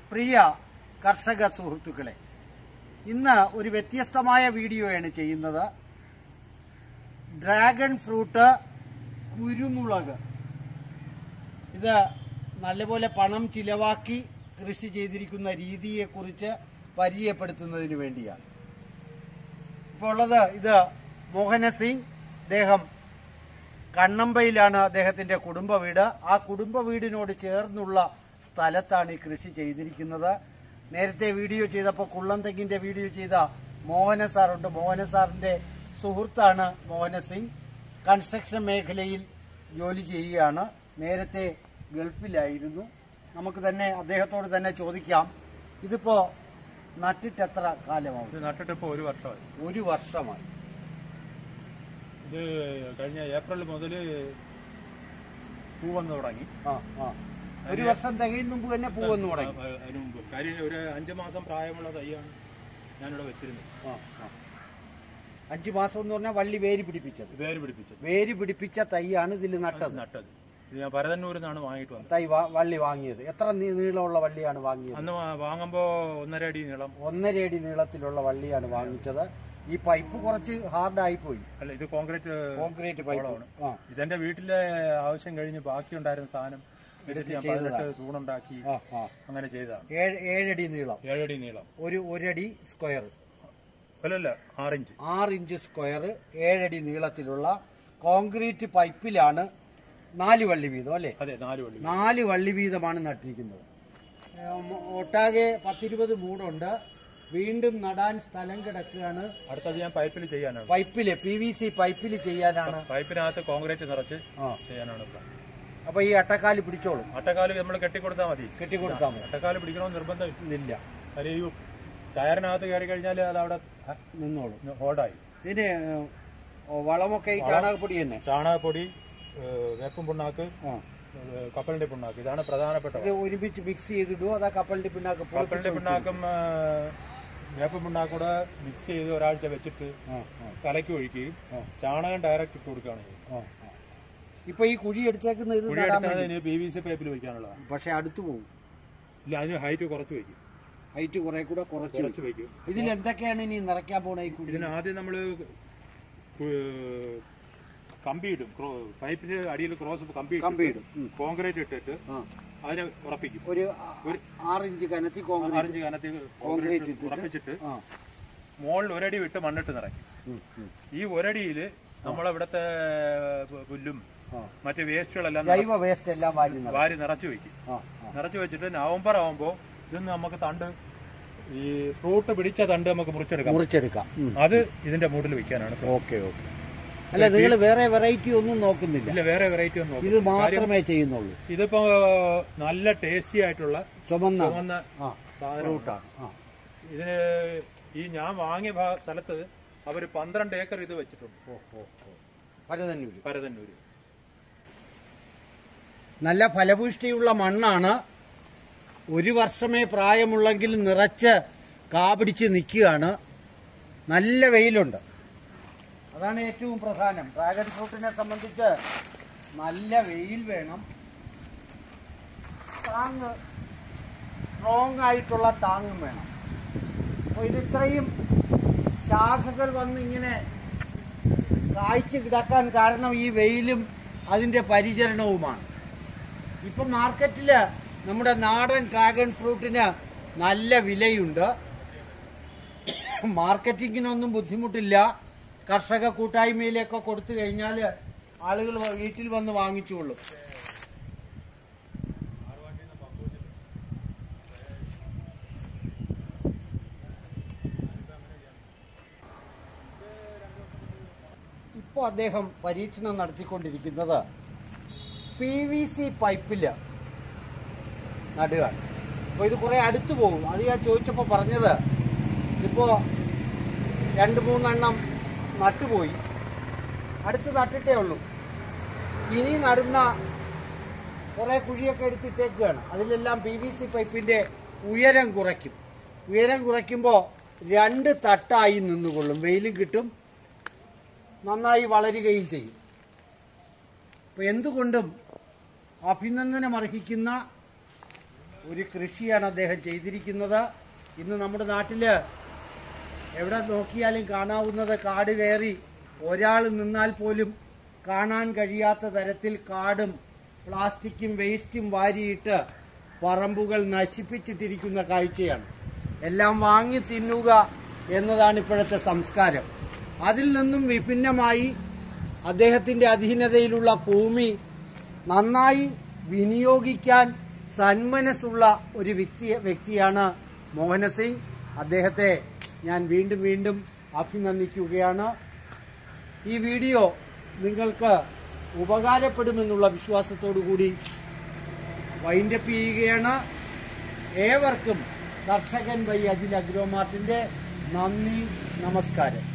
പ്രിയ കർഷക സുഹൃത്തുക്കളെ, ഇന്ന് ഒരു വ്യത്യസ്തമായ വീഡിയോയാണ് ചെയ്യുന്നത്. ഡ്രാഗൺ ഫ്രൂട്ട് കുരുമുളക് ഇത് നല്ലപോലെ പണം ചിലവാക്കി കൃഷി ചെയ്തിരിക്കുന്ന രീതിയെക്കുറിച്ച് പരിചയപ്പെടുത്തുന്നതിന് വേണ്ടിയാണ്. ഇപ്പോൾ ഉള്ളത് ഇത് മോഹന സിംഗ്. അദ്ദേഹം കണ്ണമ്പയിലാണ് അദ്ദേഹത്തിന്റെ കുടുംബ വീട്. ആ കുടുംബ വീടിനോട് ചേർന്നുള്ള സ്ഥലത്താണ് ഈ കൃഷി ചെയ്തിരിക്കുന്നത്. നേരത്തെ വീഡിയോ ചെയ്തപ്പോൾ കുള്ളംതെങ്ങിന്റെ വീഡിയോ ചെയ്ത മോഹന സാറുണ്ട്. മോഹന സാറിന്റെ സുഹൃത്താണ് മോഹന സിംഗ്. കൺസ്ട്രക്ഷൻ മേഖലയിൽ ജോലി ചെയ്യുകയാണ്. നേരത്തെ ഗൾഫിലായിരുന്നു. നമുക്ക് തന്നെ അദ്ദേഹത്തോട് തന്നെ ചോദിക്കാം, ഇതിപ്പോ നട്ടിട്ട് എത്ര കാലമാവും? നട്ടിട്ട് ഇപ്പോൾ 1 വർഷമായി. 1 വർഷമായി. ഇത് കഴിഞ്ഞ ഏപ്രിൽ മുതൽ പൂ വന്നു തുടങ്ങി. 1 വർഷം തികയും മുമ്പ് തന്നെ പൂ വന്നു തുടങ്ങി. അതിന് മുമ്പ് കാര്യം ഒരു 5 മാസം പ്രായമുള്ള തൈയാണ് ഞാനിവിടെ വെച്ചിരുന്നത്. 5 മാസം എന്ന് പറഞ്ഞാൽ വള്ളി വേര് പിടിപ്പിച്ചത്. വേര് പിടിപ്പിച്ച തൈയാണ് ഇതിൽ നട്ടത്. ഇത് ഞാൻ പരതന്നൂരിൽ നിന്നാണ് വാങ്ങിയിട്ട് വന്നത്. തൈ വള്ളി വാങ്ങിയത് എത്ര നീളമുള്ള വള്ളിയാണ് വാങ്ങിയത്? അന്ന് വാങ്ങുമ്പോ 1.5 അടി നീളം. 1.5 അടി നീളത്തിലുള്ള വള്ളിയാണ് വാങ്ങിച്ചത്. ഈ പൈപ്പ് കുറച്ച് ഹാർഡായി പോയി. അല്ല, ഇത് കോൺക്രീറ്റ് പൈപ്പാണ്. ഇതെന്റെ വീട്ടിലെ ആവശ്യം കഴിഞ്ഞ് ബാക്കിയുണ്ടായിരുന്ന സാധനം എടുത്ത് ഞാൻ 18 തൂണുണ്ടാക്കി അങ്ങനെ ചെയ്തതാണ്. 7 അടി നീളം. 7 അടി നീളം. 1 അടി സ്ക്വയർ. അല്ലല്ല, 6 ഇഞ്ച് സ്ക്വയർ, 7 അടി നീളത്തിലുള്ള കോൺക്രീറ്റ് പൈപ്പിലാണ് 4 വള്ളി വീതം, അല്ലേ? അതെ, 4 വള്ളി വീതമാണ് നട്ടിരിക്കുന്നത്. ഒട്ടാകെ 10-20 മൂടുണ്ട്. വീണ്ടും നടാൻ സ്ഥലം കിടക്കുകയാണ്. അടുത്തത് ഞാൻ പൈപ്പിൽ ചെയ്യാനാണ്. PVC പൈപ്പിൽ ചെയ്യാനാണ്. പൈപ്പിനകത്ത് കോൺക്രീറ്റ് നിറച്ച് ചെയ്യാനാണ്. അപ്പൊ ഈ അട്ടക്കാല് പിടിച്ചോളും. അട്ടക്കാല് നമ്മൾ കെട്ടിക്കൊടുത്താൽ മതി. അട്ടക്കാല് പിടിക്കണമെന്ന് നിർബന്ധമില്ല. അല്ലെങ്കിൽ ടയറിനകത്ത് കയറി കഴിഞ്ഞാൽ അത് അവിടെ നിന്നോളും, ഹോൾഡായി. ഇതിന് വളമൊക്കെ ഈ ചാണകപ്പൊടി തന്നെ. ചാണകപ്പൊടി, വേപ്പും പിണ്ണാക്ക്, കപ്പലിന്റെ പിണ്ണാക്ക്, ഇതാണ് പ്രധാനപ്പെട്ടത്. ഇത് ഒരുമിച്ച് മിക്സ് ചെയ്തിടുവോ അതാ കപ്പലിന്റെ പിണ്ണാക്ക്? കപ്പലിന്റെ പിണ്ണാക്കും വേപ്പും പിണ്ണാക്കൂടെ മിക്സ് ചെയ്ത് ഒരാഴ്ച വെച്ചിട്ട് കലക്കി ഒഴിക്കുകയും ചാണകം ഡയറക്റ്റ് ഇട്ട് കൊടുക്കുകയാണ് ചെയ്യുന്നത്. ഇപ്പൊ ഈ കുഴി എടുത്തേക്കുന്നത് PVC പൈപ്പിൽ വെക്കാനുള്ളതാണ്. പക്ഷെ അടുത്ത് പോകും. ഇല്ല, അതിന് ഹൈറ്റ് കുറച്ച് വെക്കും. ഹൈറ്റ് കുറെ കൂടെ കുറച്ച് വെക്കും. ഇതിൽ എന്തൊക്കെയാണ് ഇനി നിറയ്ക്കാൻ പോണ? ഇതിന് ആദ്യം നമ്മള് കമ്പി ഇടും. പൈപ്പിന് അടിയിൽ ക്രോസ് കമ്പി ഇടും. കോൺക്രീറ്റ് ഇട്ടിട്ട് അതിനെ ഉറപ്പിക്കും. ഒരു 6 ഇഞ്ച് കനത്തി കോൺക്രീറ്റ് ഉറപ്പിച്ചിട്ട് മുകളിൽ 1 അടി വിട്ട് മണ്ണിട്ട് നിറയ്ക്കും. ഈ 1 അടിയിൽ നമ്മളിവിടത്തെ പുല്ലും മറ്റു വേസ്റ്റുകളെല്ലാം വാരി നിറച്ചു വെക്കും. നിറച്ചു വെച്ചിട്ട് നവംബർ ആവുമ്പോ ഇതൊന്ന് നമുക്ക് തണ്ട്, ഈ ഫ്രൂട്ട് പിടിച്ച തണ്ട് നമുക്ക് മുറിച്ചെടുക്കാം. അത് ഇതിന്റെ മൂട്ടിൽ വെക്കാനാണ്. ഓക്കെ. അല്ല, നിങ്ങൾ വേറെ വെറൈറ്റി ഒന്നും നോക്കുന്നില്ല? ഇല്ല, വേറെ വെറൈറ്റി ഒന്നും ഇത് മാത്രമേ ചെയ്യുന്നുള്ളൂ. ഇതിപ്പോ നല്ല ടേസ്റ്റി ആയിട്ടുള്ള ചുവന്ന സാധനമാണ്. ഇതിന് ഈ ഞാൻ വാങ്ങിയ സ്ഥലത്ത് അവര് 12 ഏക്കർ ഇത് വെച്ചിട്ടുണ്ട്. പരതന്നൂര് നല്ല ഫലപുഷ്ടിയുള്ള മണ്ണാണ്. 1 വർഷമേ പ്രായമുള്ളെങ്കിൽ നിറച്ച് കാപിടിച്ച് നിൽക്കുകയാണ്. നല്ല വെയിലുണ്ട്. അതാണ് ഏറ്റവും പ്രധാനം. ഡ്രാഗൺ ഫ്രൂട്ടിനെ സംബന്ധിച്ച് നല്ല വെയിൽ വേണം. താങ്ങ്, സ്ട്രോങ് ആയിട്ടുള്ള താങ്ങും വേണം. അപ്പോൾ ഇത് ഇത്രയും ശാഖകൾ വന്ന് ഇങ്ങനെ കായ്ച്ചു കിടക്കാൻ കാരണം ഈ വെയിലും അതിന്റെ പരിചരണവുമാണ്. ഇപ്പം മാർക്കറ്റില് നമ്മുടെ നാടൻ ഡ്രാഗൺ ഫ്രൂട്ടിന് നല്ല വിലയുണ്ട്. മാർക്കറ്റിങ്ങിനൊന്നും ബുദ്ധിമുട്ടില്ല. കർഷക കൂട്ടായ്മയിലൊക്കെ കൊടുത്തു കഴിഞ്ഞാൽ ആളുകൾ വീട്ടിൽ വന്ന് വാങ്ങിച്ചുകൊള്ളും. ഇപ്പോൾ അദ്ദേഹം പരീക്ഷണം നടത്തിക്കൊണ്ടിരിക്കുന്നത് PVC പൈപ്പില് നടുകയാണ്. അപ്പോൾ ഇത് കുറെ അടുത്തു പോകും. അത് ഞാൻ ചോദിച്ചപ്പോൾ പറഞ്ഞത് ഇപ്പോ 2-3 എണ്ണം നട്ടുപോയി, അടുത്ത് നട്ടിട്ടേ ഉള്ളൂ. ഇനി നടുന്ന കുറെ കുഴിയൊക്കെ എടുത്തിട്ടേക്കുകയാണ്. അതിലെല്ലാം PVC പൈപ്പിന്റെ ഉയരം കുറയ്ക്കും. ഉയരം കുറയ്ക്കുമ്പോൾ 2 തട്ടായി നിന്നുകൊള്ളും. വെയിലും കിട്ടും, നന്നായി വളരുകയും ചെയ്യും. അപ്പോൾ എന്തുകൊണ്ടും അഭിനന്ദനം അർഹിക്കുന്ന ഒരു കൃഷിയാണ് അദ്ദേഹം ചെയ്തിരിക്കുന്നത്. ഇന്ന് നമ്മുടെ നാട്ടില് എവിടെ നോക്കിയാലും കാണാവുന്നത് കാട് കയറി ഒരാൾ നിന്നാൽ പോലും കാണാൻ കഴിയാത്ത തരത്തിൽ കാടും പ്ലാസ്റ്റിക്കും വേസ്റ്റും വാരിയിട്ട് പറമ്പുകൾ നശിപ്പിച്ചിട്ടിരിക്കുന്ന കാഴ്ചയാണ്. എല്ലാം വാങ്ങി തിന്നുക എന്നതാണ് ഇപ്പോഴത്തെ സംസ്കാരം. അതിൽ നിന്നും വിഭിന്നമായി അദ്ദേഹത്തിന്റെ അധീനതയിലുള്ള ഭൂമി നന്നായി വിനിയോഗിക്കാൻ സന്മനസ്സുള്ള ഒരു വ്യക്തിയാണ് മോഹന സിംഗ്. അദ്ദേഹത്തെ ഞാൻ വീണ്ടും അഭിനന്ദിക്കുകയാണ്. ഈ വീഡിയോ നിങ്ങൾക്ക് ഉപകാരപ്പെടുമെന്നുള്ള വിശ്വാസത്തോടു കൂടി വൈൻഡപ്പ് ചെയ്യുകയാണ്. ഏവർക്കും കർഷകൻ ബൈ അജിൽ അഗ്രോമാർട്ടിന്റെ നന്ദി, നമസ്കാരം.